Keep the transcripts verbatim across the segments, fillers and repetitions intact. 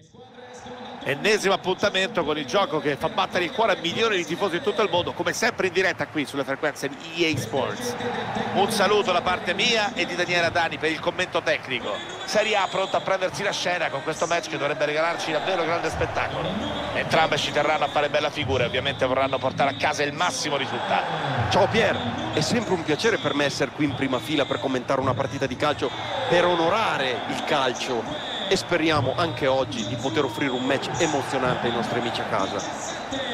Ennesimo appuntamento con il gioco che fa battere il cuore a milioni di tifosi in tutto il mondo, come sempre in diretta qui sulle frequenze di E A Sports. Un saluto da parte mia e di Daniele Dani per il commento tecnico. Serie A pronta a prendersi la scena con questo match che dovrebbe regalarci davvero grande spettacolo. Entrambe ci terranno a fare bella figura e ovviamente vorranno portare a casa il massimo risultato. Ciao Pier, è sempre un piacere per me essere qui in prima fila per commentare una partita di calcio, per onorare il calcio, e speriamo anche oggi di poter offrire un match emozionante ai nostri amici a casa.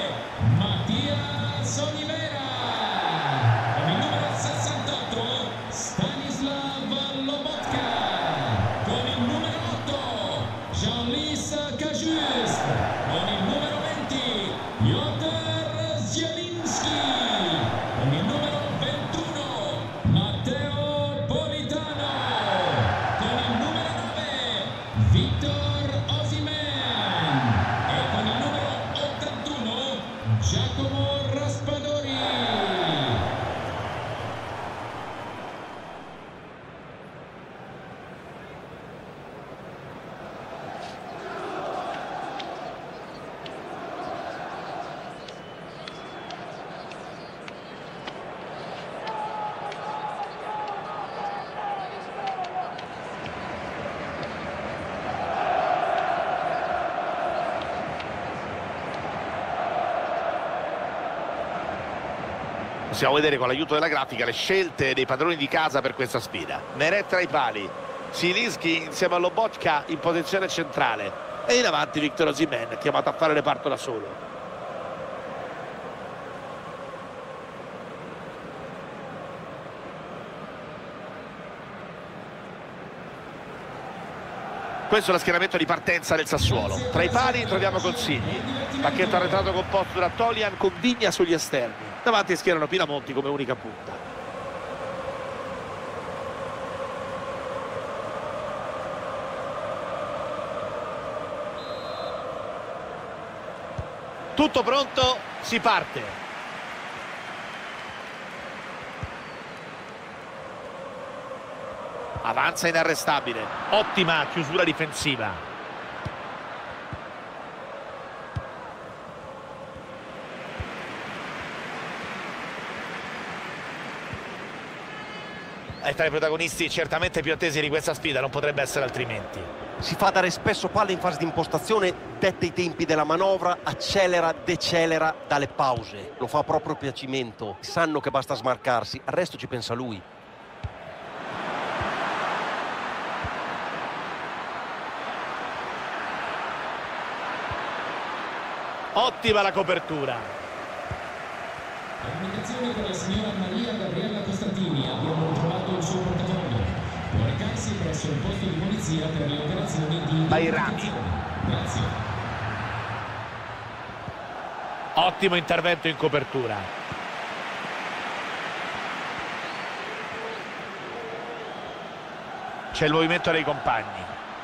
Possiamo vedere con l'aiuto della grafica le scelte dei padroni di casa per questa sfida. Meret tra i pali, Zielinski insieme a Lobotka in posizione centrale e in avanti Victor Osimhen, chiamato a fare reparto da solo. Questo è lo schieramento di partenza del Sassuolo. Tra i pali troviamo Consigli, pacchetto arretrato composto da Tolian con Vigna sugli esterni. Davanti schierano Pinamonti come unica punta. Tutto pronto, si parte. Avanza inarrestabile. Ottima chiusura difensiva. È tra i protagonisti certamente più attesi di questa sfida, non potrebbe essere altrimenti. Si fa dare spesso palla in fase di impostazione, detta i tempi della manovra, accelera, decelera dalle pause. Lo fa a proprio piacimento, sanno che basta smarcarsi, al resto ci pensa lui. Ottima la copertura. Comunicazione con la signora Maria Gabriella Costantini, abbiamo trovato il suo portafoglio. Può recarsi presso il posto di polizia per le operazioni di Bairami. Grazie. Ottimo intervento in copertura. C'è il movimento dei compagni.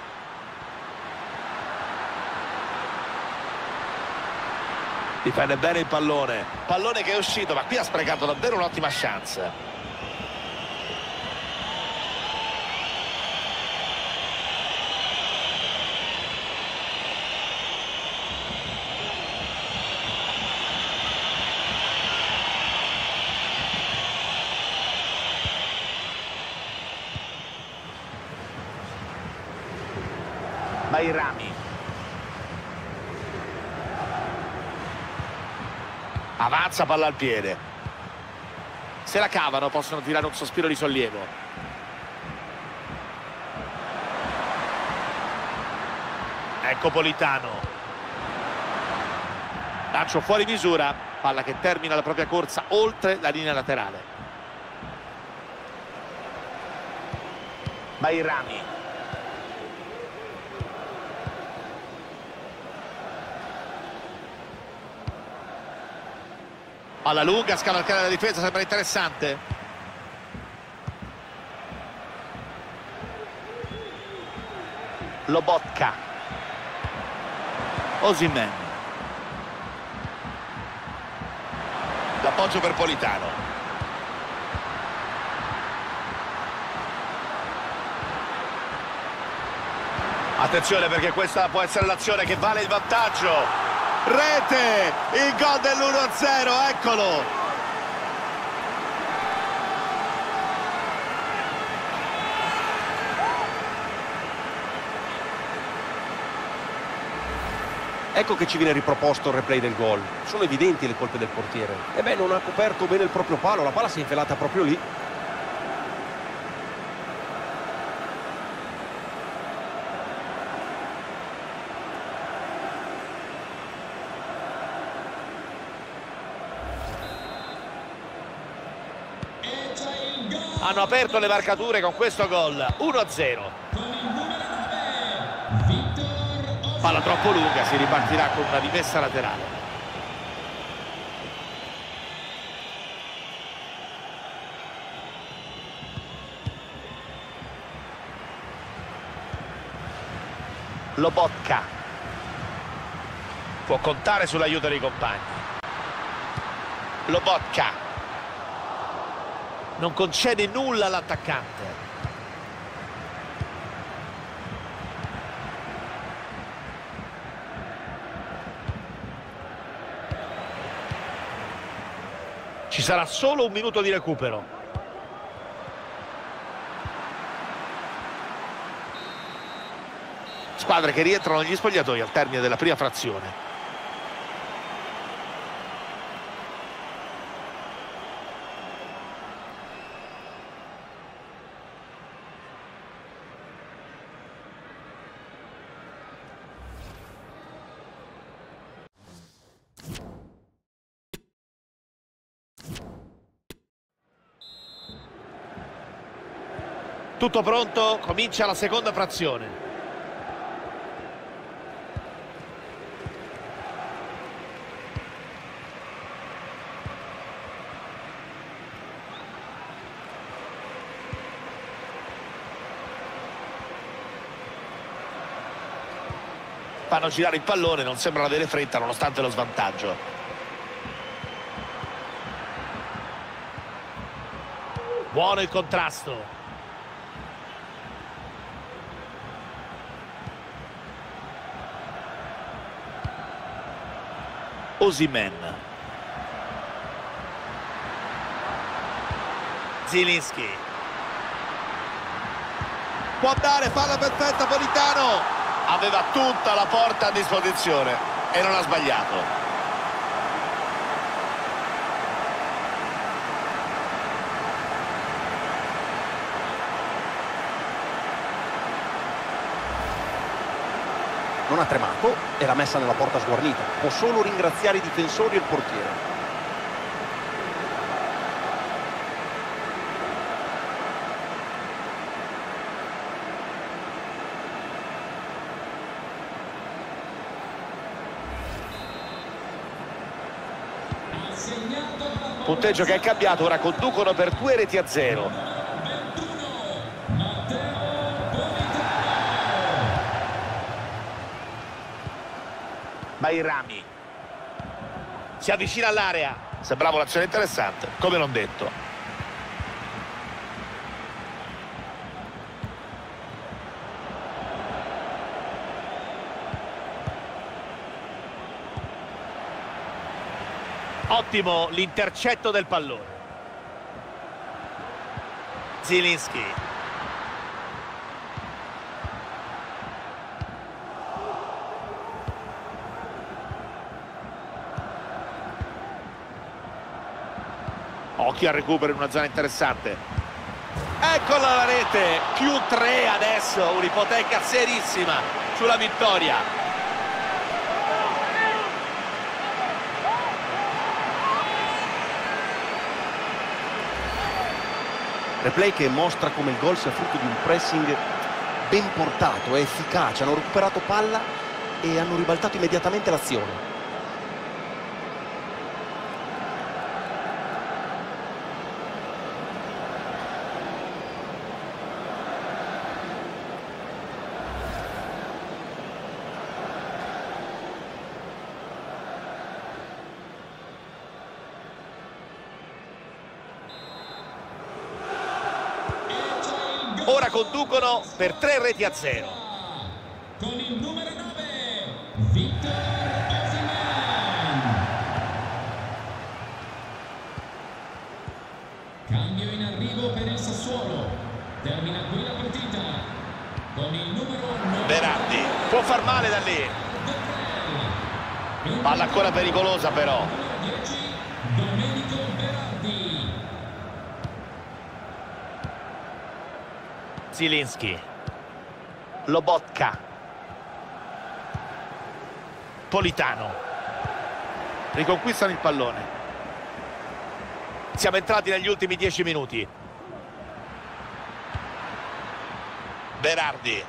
Difende bene il pallone. Pallone che è uscito, ma qui ha sprecato davvero un'ottima chance. Bairami. Avanza, palla al piede. Se la cavano, possono tirare un sospiro di sollievo. Ecco Politano. Lancio fuori misura. Palla che termina la propria corsa oltre la linea laterale. Bairami. Alla lunga, scavalcare la difesa, sembra interessante. Lobotka. Osimhen. L'appoggio per Politano. Attenzione, perché questa può essere l'azione che vale il vantaggio. Rete, il gol dell'uno a zero, eccolo. Ecco che ci viene riproposto il replay del gol. Sono evidenti le colpe del portiere. E beh, non ha coperto bene il proprio palo, la palla si è infilata proprio lì. Hanno aperto le marcature con questo gol, uno a zero. Palla troppo lunga, si ripartirà con una rimessa laterale. Lobotka può contare sull'aiuto dei compagni. Lobotka non concede nulla all'attaccante. Ci sarà solo un minuto di recupero. Squadre che rientrano negli spogliatoi al termine della prima frazione. Tutto pronto, comincia la seconda frazione. Fanno girare il pallone, non sembrano avere fretta nonostante lo svantaggio. Buono il contrasto. Osimhen. Zielinski. Può andare, palla perfetta Politano. Aveva tutta la porta a disposizione e non ha sbagliato. Non ha tremato e l'ha messa nella porta sguarnita. Può solo ringraziare i difensori e il portiere. Punteggio che è cambiato, ora conducono per due reti a zero. Bairami si avvicina all'area, sembrava un'azione interessante, come non detto. Ottimo l'intercetto del pallone. Zielinski. Occhio al recupero in una zona interessante. Eccola la rete, più tre adesso, un'ipoteca serissima sulla vittoria. Replay che mostra come il gol sia frutto di un pressing ben portato, è efficace, hanno recuperato palla e hanno ribaltato immediatamente l'azione. Ora conducono per tre reti a zero. Termina qui la partita con il numero nove. Berardi può far male da lì. Palla ancora pericolosa però. dieci, Domenico Berardi. Zielinski, Lobotka, Politano, riconquistano il pallone. Siamo entrati negli ultimi dieci minuti. Berardi,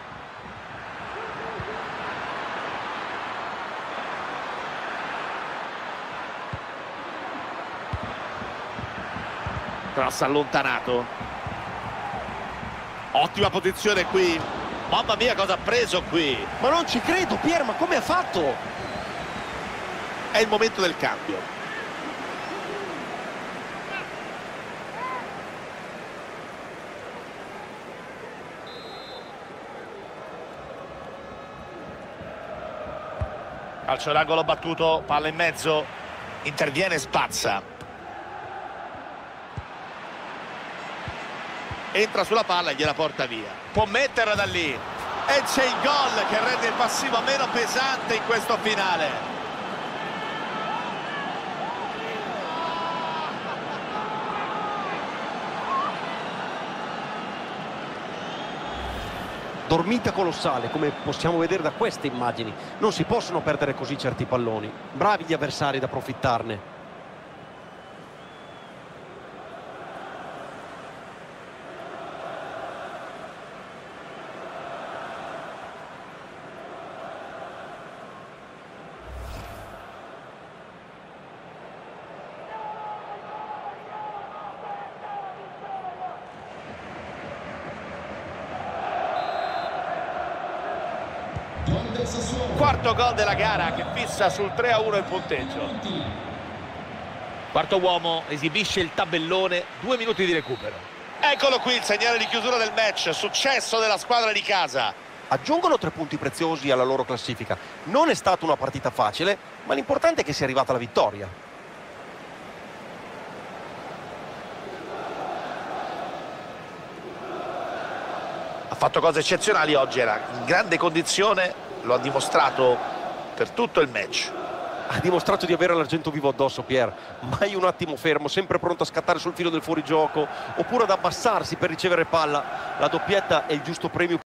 cross allontanato. Ottima posizione qui. Mamma mia cosa ha preso qui. Ma non ci credo, Pier, ma come ha fatto? È il momento del cambio. Calcio d'angolo battuto, palla in mezzo, interviene Spazza. Entra sulla palla e gliela porta via. Può metterla da lì. E c'è il gol che rende il passivo meno pesante in questo finale. Dormita colossale, come possiamo vedere da queste immagini. Non si possono perdere così certi palloni. Bravi gli avversari ad approfittarne. Quarto gol della gara che fissa sul tre a uno il punteggio. Quarto uomo esibisce il tabellone, due minuti di recupero. Eccolo qui il segnale di chiusura del match, successo della squadra di casa. Aggiungono tre punti preziosi alla loro classifica. Non è stata una partita facile, ma l'importante è che sia arrivata la vittoria. Ha fatto cose eccezionali oggi, era in grande condizione, lo ha dimostrato per tutto il match. Ha dimostrato di avere l'argento vivo addosso, Pier. Mai un attimo fermo, sempre pronto a scattare sul filo del fuorigioco oppure ad abbassarsi per ricevere palla. La doppietta è il giusto premio per